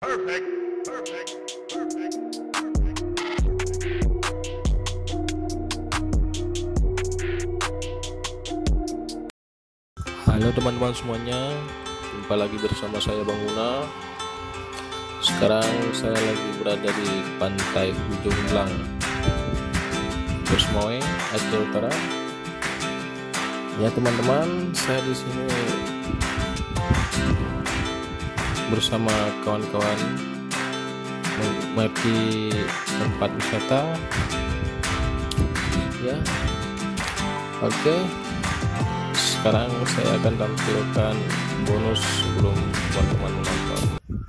Perfect, perfect, perfect. Halo teman-teman semuanya, jumpa lagi bersama saya Bang Una. Sekarang saya lagi berada di pantai Ujung Lang, Bersmoe, Aceh Utara. Ya teman-teman, saya di sini bersama kawan-kawan menikmati tempat wisata. Ya, oke. Sekarang saya akan tampilkan bonus sebelum teman-teman menonton.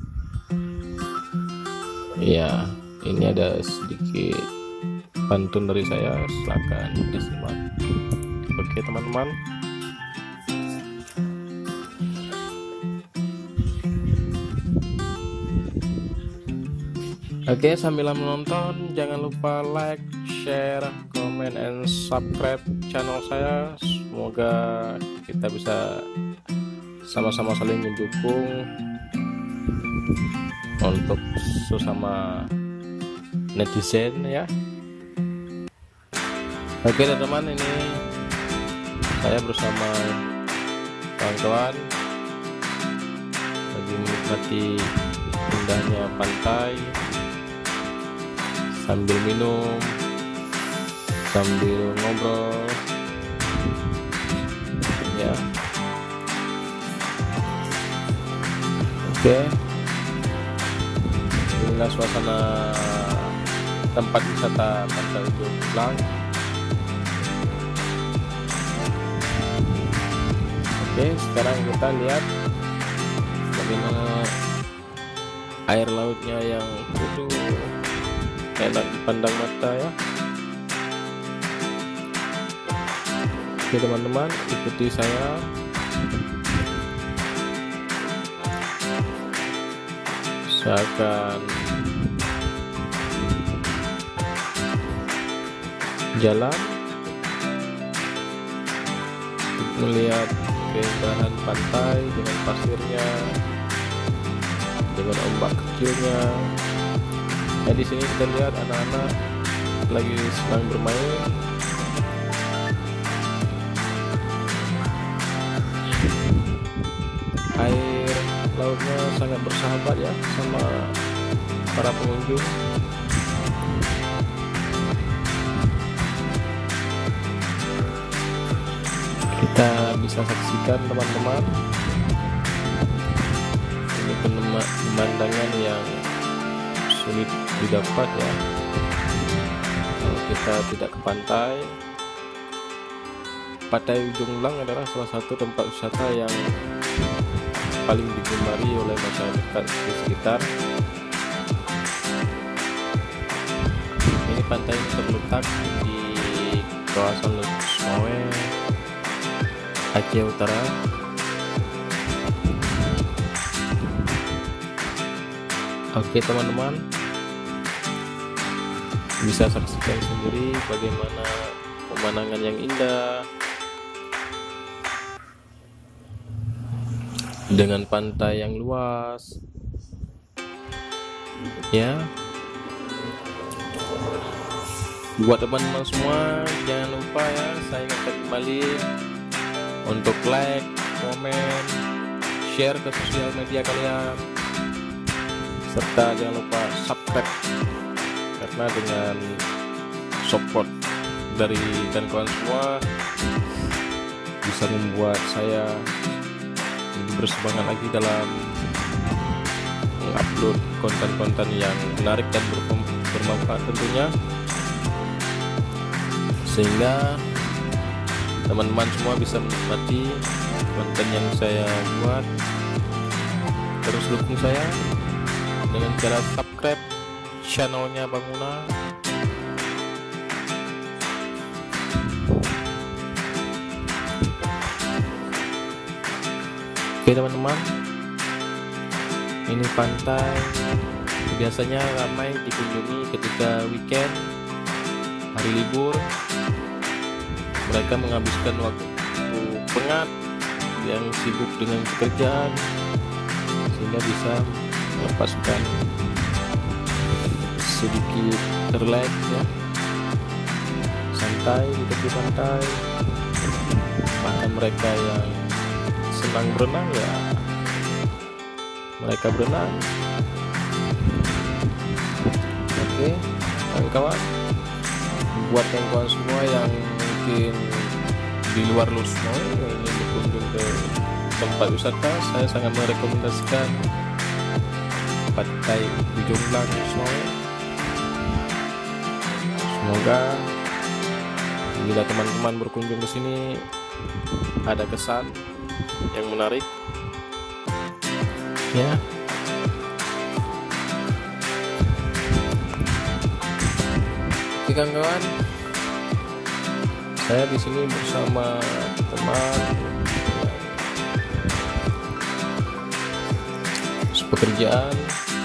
Ya, ini ada sedikit pantun dari saya, silakan disimak. Oke teman-teman. Oke, sambil menonton jangan lupa like, share, comment, and subscribe channel saya. Semoga kita bisa sama-sama saling mendukung untuk sesama netizen ya. Oke teman-teman, ini saya bersama kawan-kawan lagi menikmati indahnya pantai sambil minum, sambil ngobrol ya. Oke, inilah suasana tempat wisata Pantai Ujung Lang. Oke, sekarang kita lihat bagaimana air lautnya yang enak dipandang mata ya. Oke teman-teman, ikuti saya. Saya akan jalan untuk melihat keindahan pantai dengan pasirnya, dengan ombak kecilnya. Nah, di sini kita lihat anak-anak lagi sedang bermain. Air lautnya sangat bersahabat ya sama para pengunjung. Kita bisa saksikan teman-teman, ini pemandangan yang sulit didapat ya kalau kita tidak ke pantai. Pantai Ujung Lang adalah salah satu tempat wisata yang paling digemari oleh masyarakat di sekitar. Ini pantai terletak di kawasan Bersmoe, Aceh Utara. Oke teman-teman, bisa saksikan sendiri bagaimana pemandangan yang indah dengan pantai yang luas ya. Buat teman-teman semua, jangan lupa ya, saya ingatkan kembali untuk like, komen, share ke sosial media kalian, serta jangan lupa subscribe, karena dengan support dari kawan-kawan semua bisa membuat saya lebih bersemangat lagi dalam mengupload konten-konten yang menarik dan bermanfaat tentunya, sehingga teman-teman semua bisa menikmati konten yang saya buat. Terus dukung saya dengan cara subscribe channelnya Bang Una. Oke teman-teman, ini pantai biasanya ramai dikunjungi ketika weekend, hari libur. Mereka menghabiskan waktu pengat yang sibuk dengan pekerjaan, sehingga bisa melepaskan sedikit relax ya, santai di tepi pantai. Bahkan mereka yang senang berenang ya mereka berenang. Oke kawan-kawan, buat kawan-kawan semua yang mungkin di luar Lusmo yang ingin berkunjung ke tempat wisata, saya sangat merekomendasikan Pantai Ujung Blang Lusmo. Semoga bila teman-teman berkunjung ke sini ada kesan yang menarik ya. Oke kawan-kawan, saya di sini bersama teman sepekerjaan.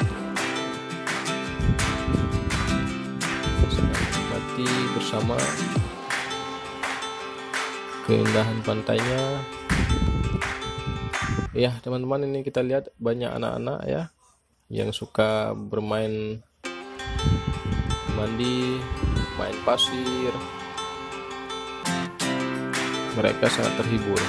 Saya menikmati bersama keindahan pantainya. Ya teman-teman, ini kita lihat banyak anak-anak ya yang suka bermain mandi, main pasir. Mereka sangat terhibur.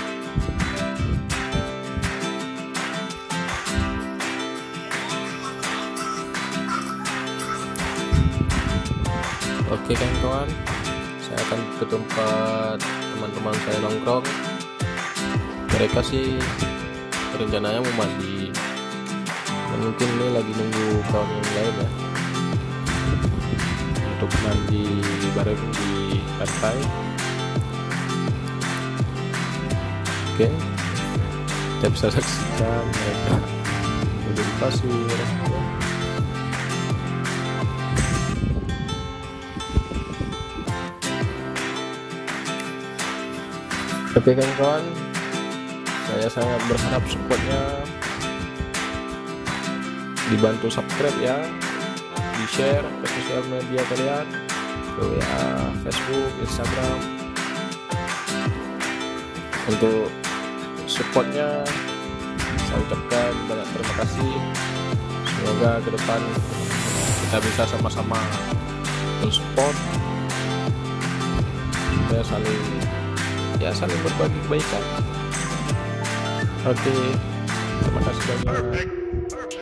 Oke kawan-kawan, saya akan ke tempat teman-teman saya nongkrong. Mereka sih rencananya mau mandi, mungkin ini lagi nunggu kawan yang lain ya untuk mandi bareng di pantai. Oke, kita bisa saksikan mereka udah di pasir ya. Oke kawan-kawan, saya sangat berharap supportnya dibantu subscribe ya, di share ke sosial media kalian, ke WA, Facebook, Instagram. Untuk supportnya saya ucapkan banyak terima kasih. Semoga ke depan kita bisa sama-sama mensupport ya, saling berbagi kebaikan. Oke, terima kasih banyak. Perfect. Perfect.